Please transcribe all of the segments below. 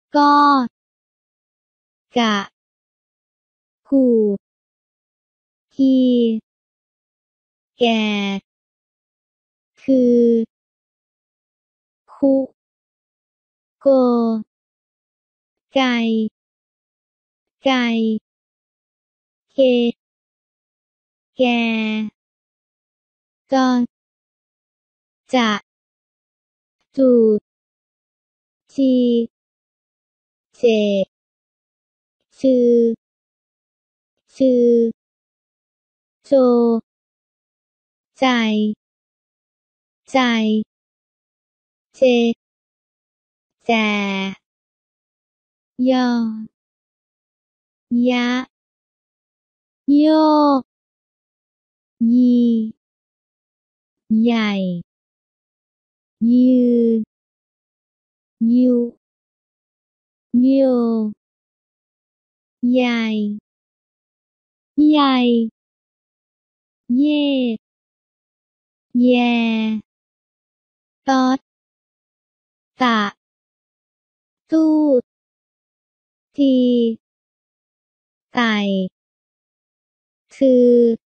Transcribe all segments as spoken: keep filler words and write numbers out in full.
ก็กะกูกีแก่คือคุโกไก่ไก่เกแก่กอจะจูจีเจชื่อชื่อโจใจใจเจแจยอยะโยยีใหญ่ยือยูโยใหญ่ใหญ่เย่แย่ตอดตะตู้ทีไก่คือ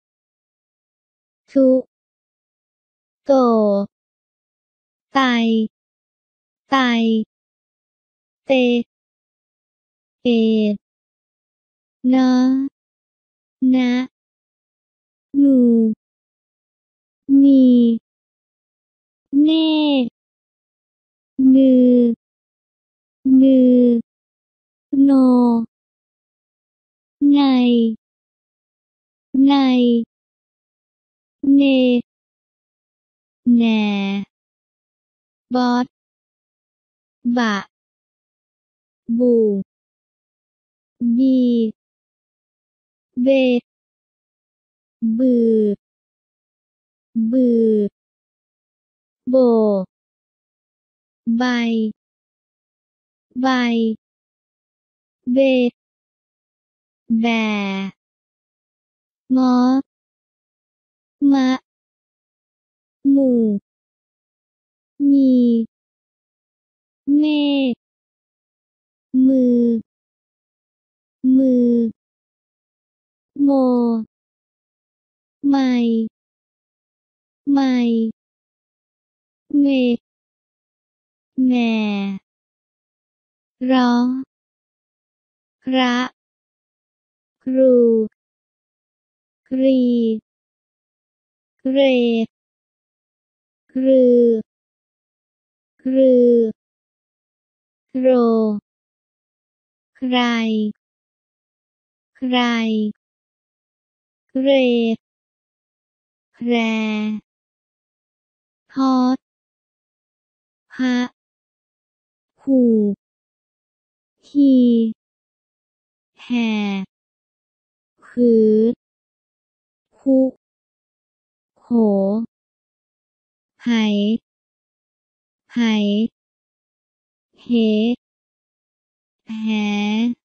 ทุโตไตไตเตเอนะนะนูนีเน่นือนือโนไงไงเนแหน่บอสบะบูบีเบบือบือโบใบใบเบแบงอมะหมู่มีเมมือมือโมไม่ไม่เมแหน่ร้องกระกรูกรีเกรกรือกรือโกรใครใครเกรแครฮอตฮะหูฮีแห่ขือคุโขไหไหเหแห